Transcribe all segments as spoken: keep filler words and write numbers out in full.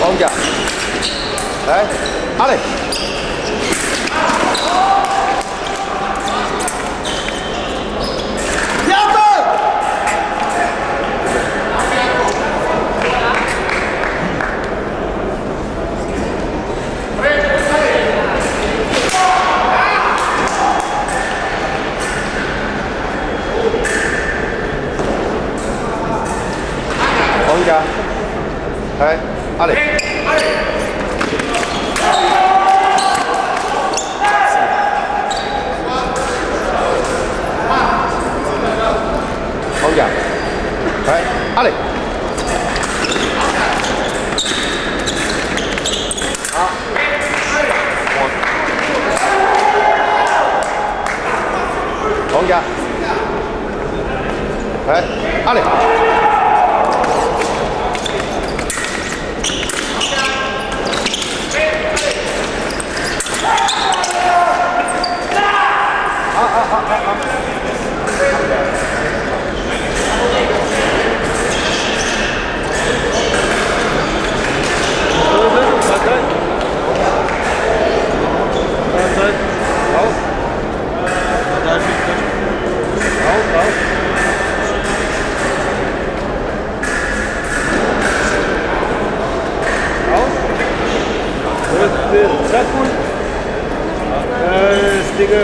Không kìa. Đấy, ăn đi. Không kìa. Đấy, ăn đi. Không kìa. Đấy, ăn đi. Đó. Không kìa. Đấy, ăn đi. Стига.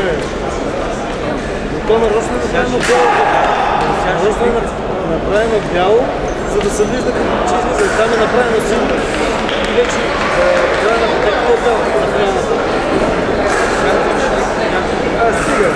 То нарочно е направено бяло. Нарочно е направено бяло, за да се вижда че излиза. Там е направено силно. И вече трябва да потеква бяло на храната. А, стига.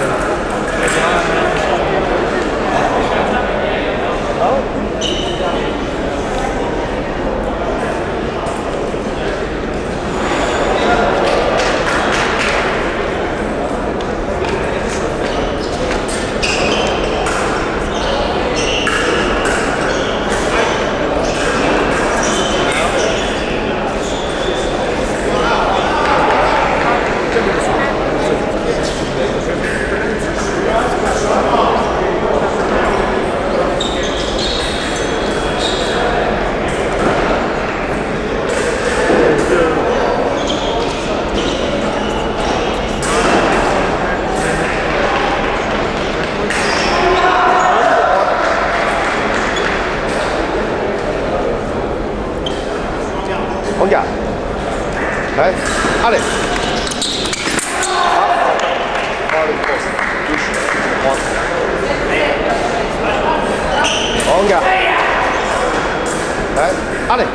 Không kìa. Đấy, ăn đi. Không kìa. Đấy, ăn đi.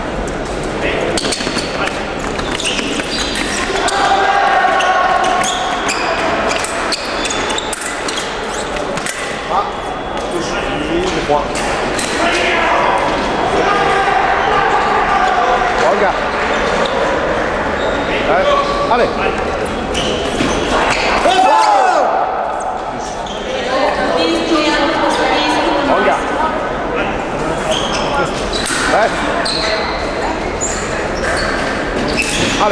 Đó. Không kìa. Đấy, ăn đi. Không kìa. Đấy. Ăn đi.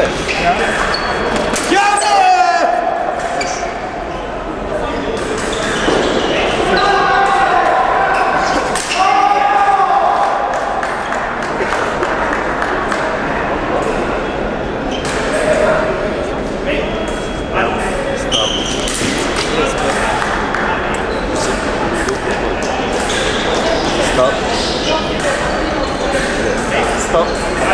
Stop. Stop.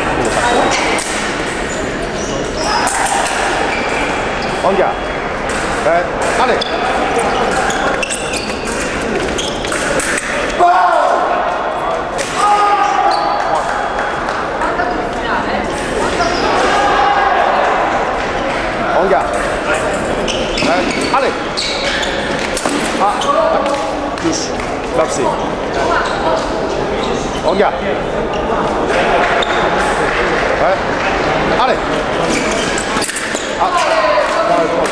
Không kìa. Đấy, ăn đi. Không kìa. Đấy, ăn đi. À, merci. Không kìa. Đấy, ăn đi. À, rồi, rồi.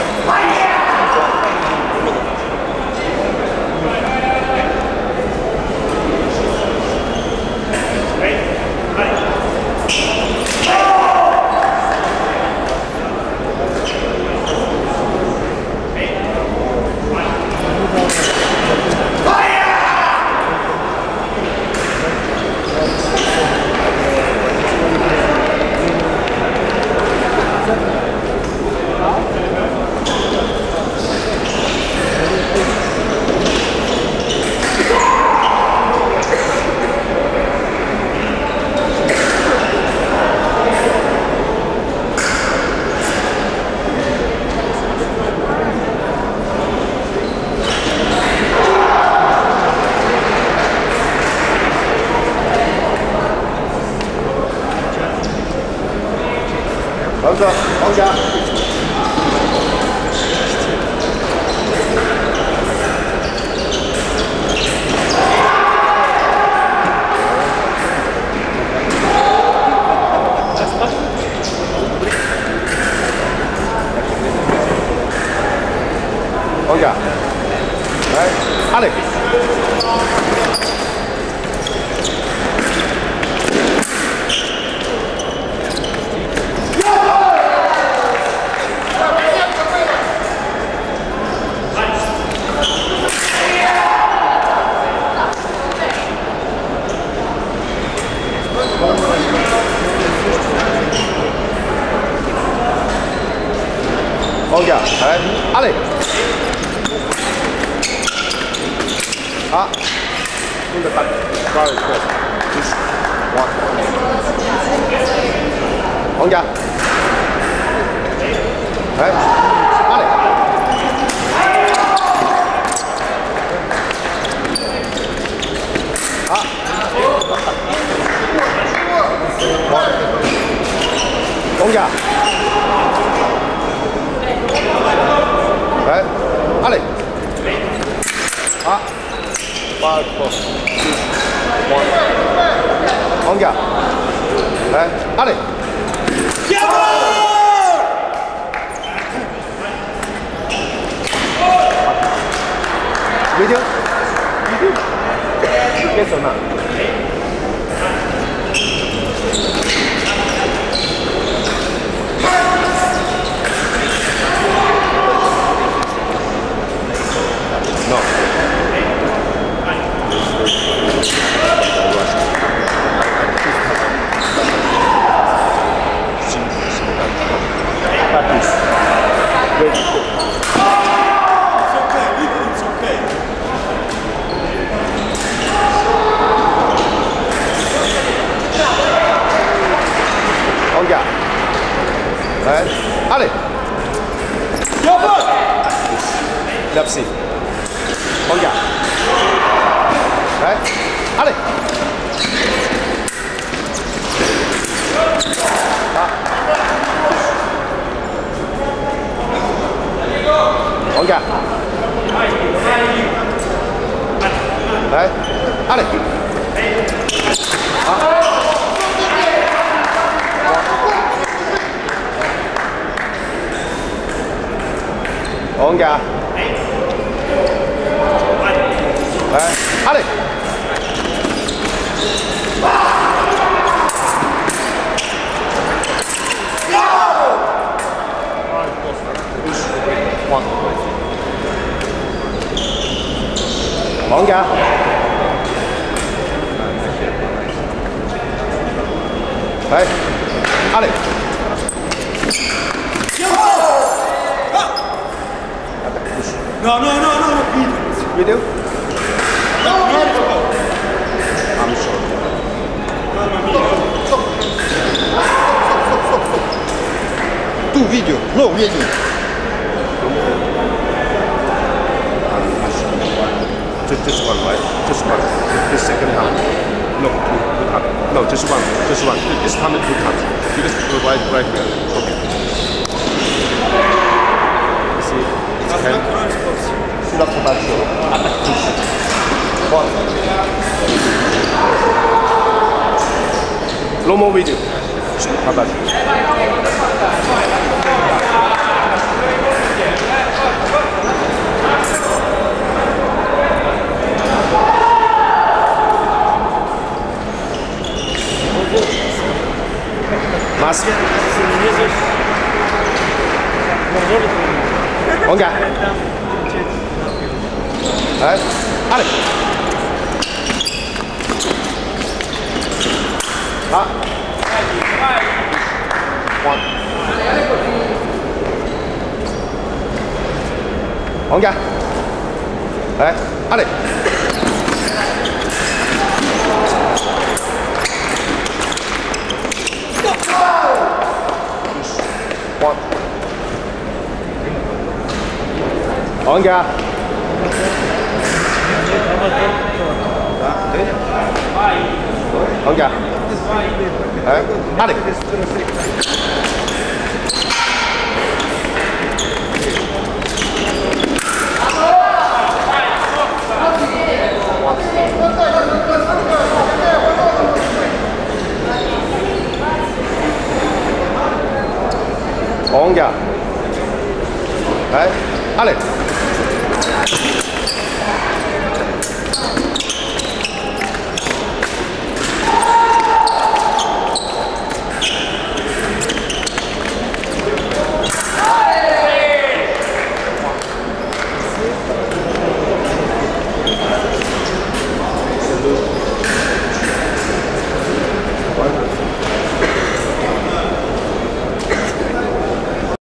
个王家。王家，来，阿磊。王家，来，阿磊。啊，那个打高一个，就是王，王家，来，阿磊，啊，王，王家，来，阿磊，啊。Five, four, two, one. On gars. Ouais. Allez. Video. Video. Qu'est-ce qu'on a? Non. Pas plus. Good. It's okay, it's okay. On garde. Ouais. Allez. Merci. On garde. Ouais. Allez. Ah. On garde. Ouais. Allez. Ah. On garde. Ouais. Allez. On garde. Ouais. Allez. No, no, no, no, no. Video. No, no, no. I'm sorry. Mamma mia. Tu video. No video. Just, just one, right? Just one. The second time. No, two, two times. No, just one. Just one. This time two times. You just go right, right here. Okay. You see? It's hand. Sulla probazione. Attack push. One. Slow mo video. Probazione. Mas. On garde. Ouais. Allez. Ah. One. On garde. Ouais. Allez. One. On garde. On garde. Ouais. Allez. 框架。来，阿磊。